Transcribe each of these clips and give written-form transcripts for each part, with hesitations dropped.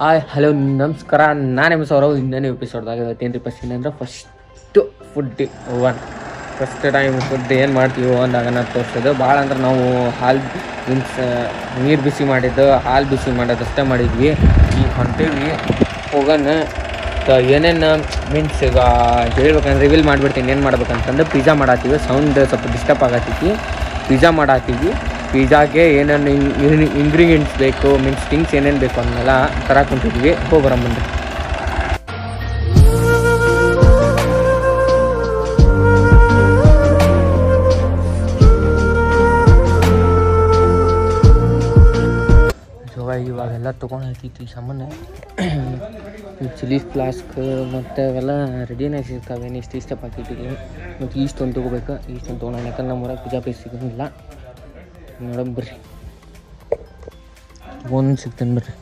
Hello ನಮಸ್ಕಾರ. ನಾನು ಸೌರವ್. ಇನ್ನೇನು ಎಪಿಸೋಡ್ದಾಗ ಇವತ್ತೇನು ರೀ ಅಂದ್ರೆ first food first time food ಏನು ಮಾಡ್ತೀವೋ ಅಂದಾಗ ನಾನು ತೋರಿಸೋದು ಭಾಳ ಅಂದ್ರೆ ನಾವು ಹಾಲು ಮೀನ್ಸ್ ನೀರು ಬಿಸಿ ಮಾಡಿದ್ದು ಹಾಲು ಬಿಸಿ ಮಾಡೋದಷ್ಟೇ ಮಾಡಿದ್ವಿ. ಈಗ ಹೊಂಟೀವಿ ಹೋಗೋಣ. ಏನೇನು ಮೀನ್ಸ್ ಈಗ ಹೇಳ್ಬೇಕಂದ್ರೆ ರಿವೀಲ್ ಮಾಡಿಬಿಡ್ತೀನಿ ಏನು ಮಾಡ್ಬೇಕಂತಂದ್ರೆ ಪಿಜ್ಜಾ ಮಾಡತ್ತೀವಿ. ಸೌಂಡ್ ಸ್ವಲ್ಪ ಡಿಸ್ಟರ್ಬ್ ಆಗತ್ತೀವಿ. ಪಿಜ್ಜಾ ಮಾಡತ್ತೀವಿ. ಪಿಜ್ಜಾಗೆ ಏನೇನು ಇಂಗ್ರೀಡಿಯೆಂಟ್ಸ್ ಬೇಕು ಮೀನ್ಸ್ ಥಿಂಗ್ಸ್ ಏನೇನು ಬೇಕು ಅನ್ನೆಲ್ಲ ತರಕೊಂತಿದ್ವಿ. ಹೋಗ್ಬರಮ್ಮಂದ್ರೆ ಇವಾಗೆಲ್ಲ ತೊಗೊಂಡು ಹಾಕಿತ್ತು ಸಾಮಾನು. ಚಿಲ್ಲಿ ಫ್ಲಾಸ್ಕ್ ಮತ್ತು ಅವೆಲ್ಲ ರೆಡಿನೇ ಸಿಗ್ತಾವೆ. ಇಷ್ಟು ಇಷ್ಟಪ್ಪ ಹಾಕಿಟ್ಟಿದ್ವಿ. ಮತ್ತು ಈಸ್ಟೊಂದು ತೊಗೋಬೇಕು. ಈಸ್ಟೊಂದು ತೊಗೊಂಡು ಯಾಕಂದ್ರೆ ನಮ್ಮ ಊರಾಗ ಪಿಜ್ಜಾ ಪೇಸ್ಟ್ ಸಿಗೋಂಗಿಲ್ಲ. ನೋಡೋಣ ಬರ್ರಿ, ತೊಗೊಂಡು ಸಿಗ್ತೇನೆ ಬರ್ರಿ.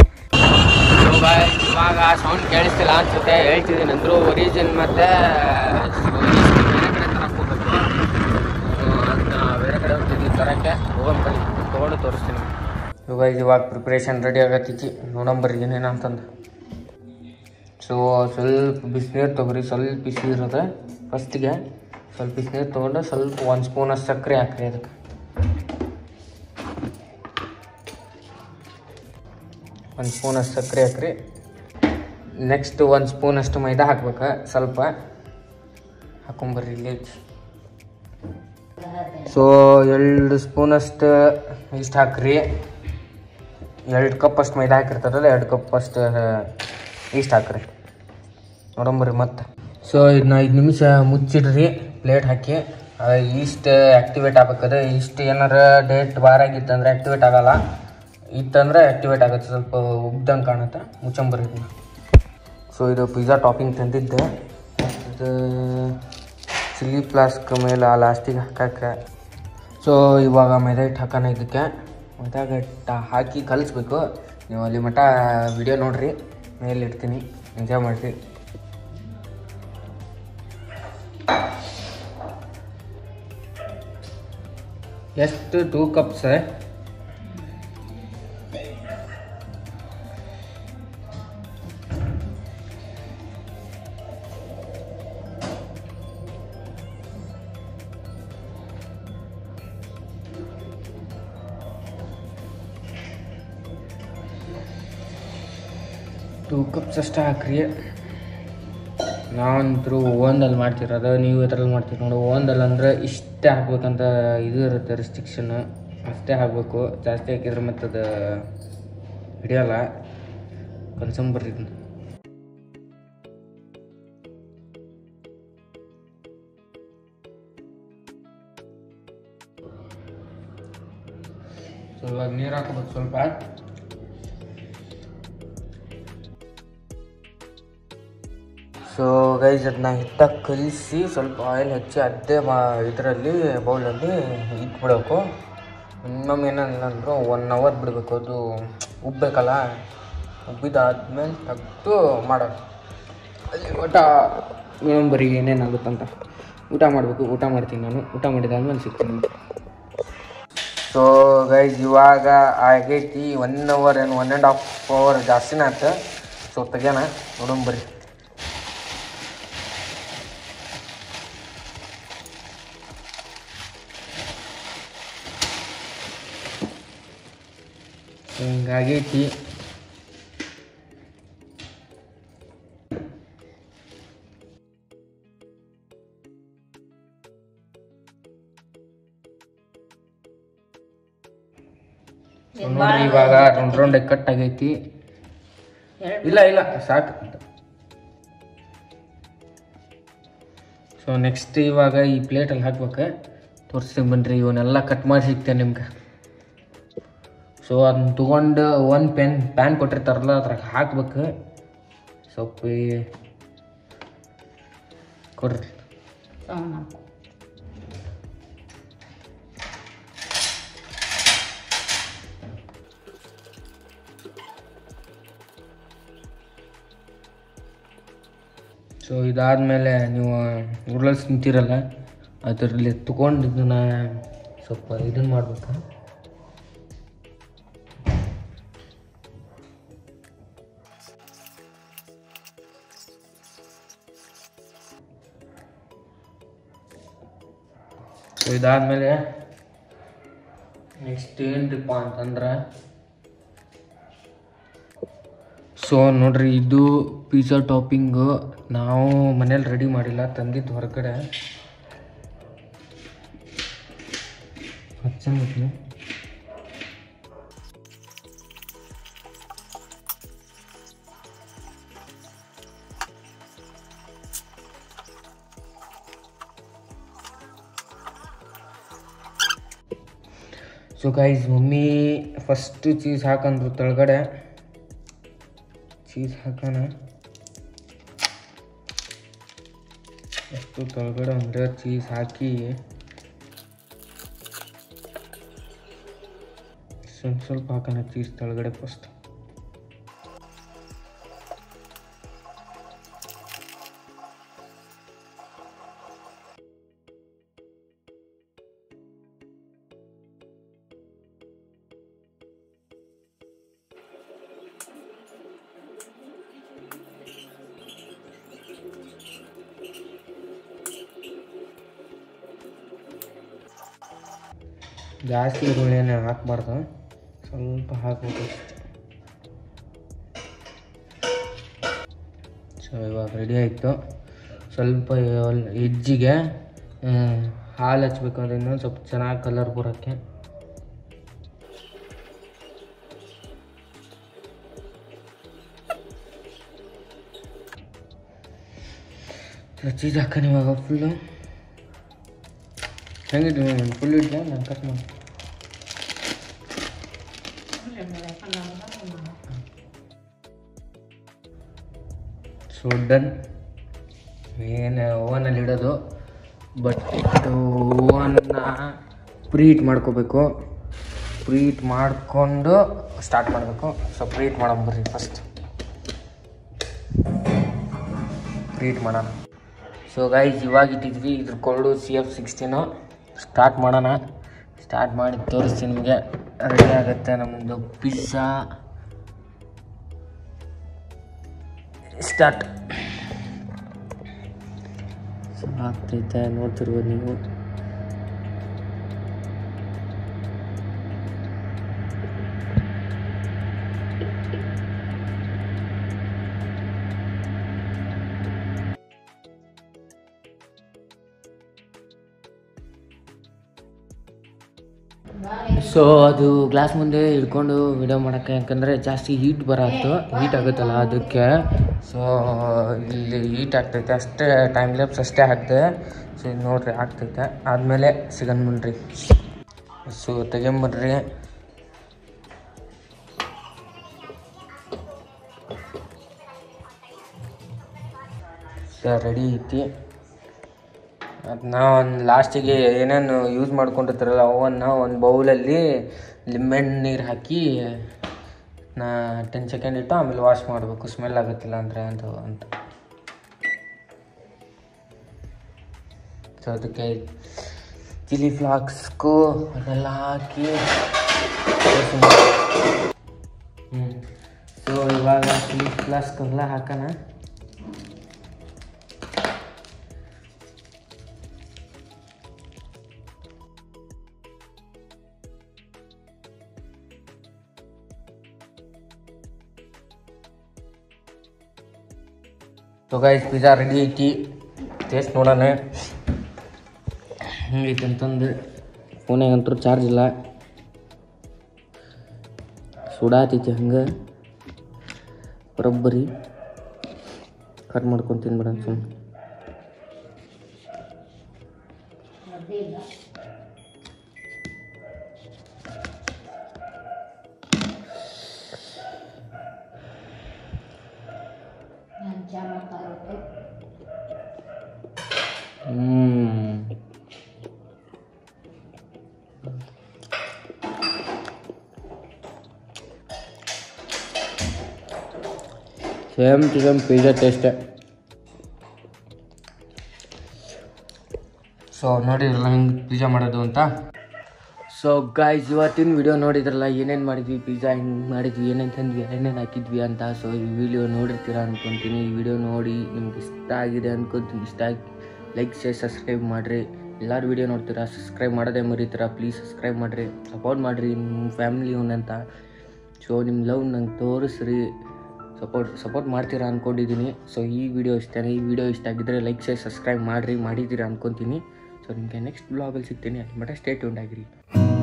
ಇವಾಗ ಸೌಂಡ್ ಕೇಳಿಸ್ತಿಲ್ಲ ಅನ್ಸುತ್ತೆ. ಹೇಳ್ತಿದ್ದೀನಿ ಅಂದರು ಒರಿಜಿನ್ ಮತ್ತು ಬೇರೆ ಕಡೆ ತರಕ್ಕೆ ಹೋಗ್ಬೇಕು. ಬೇರೆ ಕಡೆ ಹೋಗ್ತಿದ್ವಿ ತರೋಕ್ಕೆ. ಹೋಗೋಣ ಬನ್ನಿ, ತೊಗೊಂಡು ತೋರಿಸ್ತೀನಿ. ಇವಾಗ ಪ್ರಿಪ್ರೇಷನ್ ರೆಡಿ ಆಗತ್ತೈತಿ. ನೋಡಂಬರ್ರಿ ಏನೇನು ಅಂತಂದು. ಸೊ ಸ್ವಲ್ಪ ಬಿಸಿನೀರು ತೊಗೊರಿ. ಸ್ವಲ್ಪ ಬಿಸಿ ಇರೋದು ಫಸ್ಟಿಗೆ ಸ್ವಲ್ಪ ಬಿಸಿನೀರು ತೊಗೊಂಡು ಸ್ವಲ್ಪ 1 ಸ್ಪೂನ್ ಅಷ್ಟು ಸಕ್ಕರೆ ಹಾಕ್ರಿ. ಅದಕ್ಕೆ 1 ಸ್ಪೂನ್ ಅಷ್ಟು ಸಕ್ಕರೆ ಹಾಕ್ರಿ. ನೆಕ್ಸ್ಟ್ 1 ಸ್ಪೂನ್ ಅಷ್ಟು ಮೈದಾ ಹಾಕ್ಬೇಕು. ಸ್ವಲ್ಪ ಹಾಕೊಂಬರ್ರಿ ಇಲ್ಲಿ. ಸೊ 2 ಸ್ಪೂನಷ್ಟು ಇಷ್ಟು ಹಾಕ್ರಿ. 2 ಕಪ್ ಅಷ್ಟು ಮೈದಾ ಹಾಕಿರ್ತಾರಲ್ಲ 2 ಕಪ್ ಅಷ್ಟು ಇಷ್ಟು ಹಾಕ್ರಿ. ನೋಡಂಬರ್ರಿ ಮತ್ತೆ. ಸೊ ಇದನ್ನ 5 ನಿಮಿಷ ಮುಚ್ಚಿಡ್ರಿ ಪ್ಲೇಟ್ ಹಾಕಿ. ಈಸ್ಟ್ ಆ್ಯಕ್ಟಿವೇಟ್ ಆಗ್ಬೇಕದು. ಇಷ್ಟು ಏನಾರ ಡೇಟ್ ಬಾರಾಗಿತ್ತಂದ್ರೆ ಆ್ಯಕ್ಟಿವೇಟ್ ಆಗೋಲ್ಲ. ಇತ್ತಂದ್ರೆ ಆ್ಯಕ್ಟಿವೇಟ್ ಆಗುತ್ತೆ. ಸ್ವಲ್ಪ ಉಬ್ದಂಗೆ ಕಾಣುತ್ತೆ. ಮುಚ್ಚಂಬರ್ರಿ ಇದನ್ನ. ಸೊ ಇದು ಪಿಜ್ಜಾ ಟಾಪಿಂಗ್ ತಂದಿದ್ದೆ. ಇದು ಚಿಲ್ಲಿ ಫ್ಲಾಸ್ಕ್ ಮೇಲೆ ಆ ಲಾಸ್ಟಿಗೆ ಹಾಕಕ್ಕೆ. ಸೊ ಇವಾಗ ಮೈದಾ ಹಿಟ್ಟು ಹಾಕೋಣ. ಇದಕ್ಕೆ ಮೈದಾ ಹಿಟ್ಟು ಹಾಕಿ ಕಲಿಸ್ಬೇಕು. ನೀವು ಅಲ್ಲಿ ಮಟ್ಟ ವಿಡಿಯೋ ನೋಡಿರಿ, ಮೇಲೆ ಇಡ್ತೀನಿ, ಎಂಜಾಯ್ ಮಾಡಿರಿ. ಎಷ್ಟು 2 ಕಪ್ಸ್. ಅಷ್ಟೇ ಹಾಕ್ರಿ. ನಾವಂತರೂ ಓವನ್ದಲ್ಲಿ ಮಾಡ್ತಿರೋದು. ನೀವು ಇದರಲ್ಲಿ ಮಾಡ್ತೀರಿ ನೋಡಿ. ಓವನ್ದಲ್ಲಿ ಅಂದ್ರೆ ಇಷ್ಟೇ ಹಾಕ್ಬೇಕಂತ ಇದು ಇರುತ್ತೆ ರೆಸ್ಟ್ರಿಕ್ಷನ್. ಅಷ್ಟೇ ಹಾಕಬೇಕು. ಜಾಸ್ತಿ ಹಾಕಿದ್ರೆ ಮತ್ತು ಅದು ಹಿಡಿಯೋಲ್ಲ. ಕಲ್ಸಂಬರ್ರಿ ಇದನ್ನ. ಸೊ ಇವಾಗ ನೀರು ಹಾಕೋಬೇಕು ಸ್ವಲ್ಪ. ಸೊ ಗೈಸ್ ಅದನ್ನ ಹಿಟ್ಟಾಗಿ ಕಲಿಸಿ ಸ್ವಲ್ಪ ಆಯಿಲ್ ಹಚ್ಚಿ ಅದೇ ಇದರಲ್ಲಿ ಬೌಲಲ್ಲಿ ಇಟ್ಬಿಡಬೇಕು. ಮಿನಿಮಮ್ ಏನಂದ್ರೆ 1 ಅವರ್ ಬಿಡಬೇಕು. ಅದು ಉಬ್ಬಬೇಕಲ್ಲ. ಉಬ್ಬಿದಾದ್ಮೇಲೆ ತೆಗೆದು ಮಾಡೋದು. ಅಲ್ಲಿ ಊಟ ಬರೀ ಏನೇನಾಗುತ್ತಂತ ಊಟ ಮಾಡಬೇಕು. ಊಟ ಮಾಡ್ತೀನಿ ನಾನು. ಊಟ ಮಾಡಿದಾದ್ಮೇಲೆ ಸಿಗ್ತೀನಿ. ಸೊ ಗೈಸ್ ಇವಾಗ ಆಗೈತಿ 1 ಅವರ್ ಏನು 1.5 ಅವರ್ ಜಾಸ್ತಿನೇ ಆಯ್ತು. ಸೊ ತೆಗ್ಯೋಣ. ನೋಡೋಣ ಹಿಂಗಾಗೈತಿ. ನೋಡ್ರಿ ಇವಾಗ ರೌಂಡ್ ಕಟ್ ಆಗೈತಿ. ಇಲ್ಲ ಸಾಕು. ಸೊ ನೆಕ್ಸ್ಟ್ ಇವಾಗ ಈ ಪ್ಲೇಟಲ್ಲಿ ಹಾಕ್ಬೇಕು. ತೋರಿಸ್ತೀನಿ ಬನ್ನಿರಿ. ಇವನ್ನೆಲ್ಲ ಕಟ್ ಮಾಡಿ ಸಿಗ್ತೇನೆ ನಿಮ್ಗೆ. ಸೊ ಅದನ್ನ ತೊಗೊಂಡು ಒಂದು ಪ್ಯಾನ್ ಕೊಟ್ಟಿರ್ತಾರಲ್ಲ ಅದ್ರಾಗ ಹಾಕ್ಬೇಕು. ಸ್ವಲ್ಪ ಕೊಡ್ರಿ. ಸೊ ಇದಾದಮೇಲೆ ನೀವು ನೂಡಲ್ಸ್ ತಿಂತೀರಲ್ಲ ಅದರಲ್ಲಿ ತೊಗೊಂಡು ಇದನ್ನು ಸ್ವಲ್ಪ ಇದನ್ನು ಮಾಡ್ಬೇಕು. ಇದಾದ್ಮೇಲೆ ನೆಕ್ಸ್ಟ್ ಏನ್ರಿಪ್ಪ ಅಂತಂದ್ರೆ ಸೊ ನೋಡ್ರಿ, ಇದು ಪಿಜ್ಜಾ ಟಾಪಿಂಗು ನಾವು ಮನೇಲಿ ರೆಡಿ ಮಾಡಿಲ್ಲ, ತಂದಿದ್ದು ಹೊರಗಡೆ. ಹಚ್ಚಂಗಿತ್ತು. So guys, mummy first cheese ಹಾಕಂದ್ರು ತೆಳಗಡೆ. ಚೀಸ್ ಹಾಕೋಣ. ಫಸ್ಟು ತೆಳಗಡೆ ಒಂದು ಚೀಸ್ ಹಾಕಿ ಸ್ವಲ್ಪ ಹಾಕೋಣ ಚೀಸ್ ತೆಳಗಡೆ ಫಸ್ಟ್. ಜಾಸ್ತಿ ಈರುಳ್ಳಿನ ಹಾಕ್ಬಾರ್ದು, ಸ್ವಲ್ಪ ಹಾಕ್ಬೇಕು. ಸೊ ಇವಾಗ ರೆಡಿ ಆಯಿತು. ಸ್ವಲ್ಪ ಎಜ್ಜಿಗೆ ಹಾಲು ಹಚ್ಬೇಕು, ಅದನ್ನು ಸ್ವಲ್ಪ ಚೆನ್ನಾಗಿ ಕಲರ್ ಬರೋಕ್ಕೆ. ಚೀಸ್ ಹಾಕೋಣ ಇವಾಗ ಫುಲ್ಲು. ಹೆಂಗಿದ್ದು ಫುಲ್ ಇಡ್ಲ ನಾನು ಕಟ್ ಮಾಡಿ. So done. ಏನು ಓವನಲ್ಲಿ ಇಡೋದು, ಬಟ್ ಓವನ್ನ ಪ್ರೀಟ್ ಮಾಡ್ಕೋಬೇಕು. ಪ್ರೀಟ್ ಮಾಡಿಕೊಂಡು ಸ್ಟಾರ್ಟ್ ಮಾಡಬೇಕು. ಸೊ ಪ್ರೀಟ್ ಮಾಡೋಣ ಬರ್ರಿ. ಫಸ್ಟ್ ಪ್ರೀಟ್ ಮಾಡೋಣ. ಸೊ ಗೈಸ್, ಇವಾಗ ಇಟ್ಟಿದ್ವಿ ಇದ್ರ ಕೊಳ್ಳು CF16. ಸ್ಟಾರ್ಟ್ ಮಾಡೋಣ. ಸ್ಟಾರ್ಟ್ ಮಾಡಿ ತೋರಿಸ್ತೀನಿ ನಿಮಗೆ. ರೆಡಿ ಆಗುತ್ತೆ ನಮ್ಮದು ಪಿಜ್ಜಾ. ಸ್ಟಾರ್ಟ್ ಆಗ್ತೈತೆ, ನೋಡ್ತಿರ್ಬೋದು ನೀವು. ಸೊ ಅದು ಗ್ಲಾಸ್ ಮುಂದೆ ಹಿಡ್ಕೊಂಡು ವಿಡಿಯೋ ಮಾಡೋಕ್ಕೆ, ಯಾಕಂದರೆ ಜಾಸ್ತಿ ಹೀಟ್ ಆಗುತ್ತಲ್ಲ ಅದಕ್ಕೆ. ಸೊ ಇಲ್ಲಿ ಹೀಟ್ ಆಗ್ತೈತೆ ಅಷ್ಟೇ, ಟೈಮ್ ಲ್ಯಾಪ್ಸ್ ಅಷ್ಟೇ ಹಾಕ್ತೆ. ಸೊ ಇದು ನೋಡ್ರಿ ಆಗ್ತೈತೆ. ಆದಮೇಲೆ ಸಿಗನ್ ಬನ್ರಿ. ಸೊ ತೆಗೊಂಬರ್ರಿ. ರೆಡಿ ಐತಿ. ಅದನ್ನ ಒಂದು ಲಾಸ್ಟಿಗೆ ಏನೇನು ಯೂಸ್ ಮಾಡ್ಕೊಂಡಿರ್ತಾರಲ್ಲ ಅವನ್ನ ಒಂದು ಬೌಲಲ್ಲಿ ಲಿಂಬೆಹಣ್ಣು ನೀರು ಹಾಕಿ 10 ಸೆಕೆಂಡ್ ಇಟ್ಟು ಆಮೇಲೆ ವಾಶ್ ಮಾಡಬೇಕು, ಸ್ಮೆಲ್ ಆಗುತ್ತಿಲ್ಲ ಅಂದರೆ ಅಂತ. ಸೊ ಅದಕ್ಕೆ ಚಿಲ್ಲಿ ಫ್ಲಾಕ್ಸ್ಗೂ ಅದೆಲ್ಲ ಹಾಕಿ. ಸೊ ಇವಾಗ ಚಿಲ್ಲಿ ಫ್ಲಾಕ್ಸ್ಗೆಲ್ಲ ಹಾಕೋಣ. ಸೊ ಗೈಸ್, ಪಿಜ್ಜಾ ರೆಡಿ ಐತಿ. ಟೇಸ್ಟ್ ನೋಡೋಣ ಹೆಂಗೈತಿ ಅಂತಂದು. ಫೋನಾಗಂತೂ ಚಾರ್ಜ್ ಇಲ್ಲ, ಸುಡಾತೈತಿ ಹಂಗೆ ಬರೋಬ್ಬರಿ. ಕಟ್ ಮಾಡ್ಕೊಂಡು ತಿನ್ಬೇಡ ಸುಮ್ಮನೆ. ಸೇಮ್ ಟು ಸೇಮ್ ಪಿಜ್ಜಾ ಟೇಸ್ಟೇ. ಸೊ ನೋಡಿದ್ರಲ್ಲ ಹೆಂಗೆ ಪಿಜ್ಜಾ ಮಾಡೋದು ಅಂತ. ಸೊ ಗೈಸ್, ಇವತ್ತಿನ ವಿಡಿಯೋ ನೋಡಿದ್ರಲ್ಲ, ಏನೇನು ಮಾಡಿದ್ವಿ, ಪಿಜ್ಜಾ ಹೆಂಗೆ ಮಾಡಿದ್ವಿ, ಏನೇನು ತಂದ್ವಿ, ಏನೇನು ಹಾಕಿದ್ವಿ ಅಂತ. ಸೊ ಈ ವಿಡಿಯೋ ನೋಡಿರ್ತೀರ ಅನ್ಕೊತೀನಿ. ಈ ವಿಡಿಯೋ ನೋಡಿ ನಿಮ್ಗೆ ಇಷ್ಟ ಆಗಿದೆ ಅನ್ಕೊತೀನಿ. ಇಷ್ಟ ಆಗಿ ಲೈಕ್ ಶೇರ್ ಸಬ್ಸ್ಕ್ರೈಬ್ ಮಾಡಿರಿ. ಎಲ್ಲರೂ ವೀಡಿಯೋ ನೋಡ್ತೀರಾ, ಸಬ್ಸ್ಕ್ರೈಬ್ ಮಾಡೋದೇ ಮರಿತೀರಾ. ಪ್ಲೀಸ್ ಸಬ್ಸ್ಕ್ರೈಬ್ ಮಾಡಿರಿ, ಸಪೋರ್ಟ್ ಮಾಡಿರಿ ನಿಮ್ಮ ಫ್ಯಾಮಿಲಿ ಅಂತ. ಸೊ ನಿಮ್ಮ ಲವ್ ನಂಗೆ ತೋರಿಸ್ರಿ, ಸಪೋರ್ಟ್ ಮಾಡ್ತೀರಾ ಅಂದ್ಕೊಂಡಿದ್ದೀನಿ. ಸೊ ಈ ವಿಡಿಯೋ ಇಷ್ಟ ಆಗಿದ್ದರೆ ಲೈಕ್ ಶೇರ್ ಸಬ್ಸ್ಕ್ರೈಬ್ ಮಾಡಿದ್ದೀರಾ ಅಂದ್ಕೊತೀನಿ. ಸೊ ನಿಮಗೆ ನೆಕ್ಸ್ಟ್ ಬ್ಲಾಗಲ್ಲಿ ಸಿಗ್ತೀನಿ. ಅಲ್ಲಿ ಮಟ್ಟ ಸ್ಟೇ ಟ್ಯೂನ್ಡ್ ಆಗಿರಿ.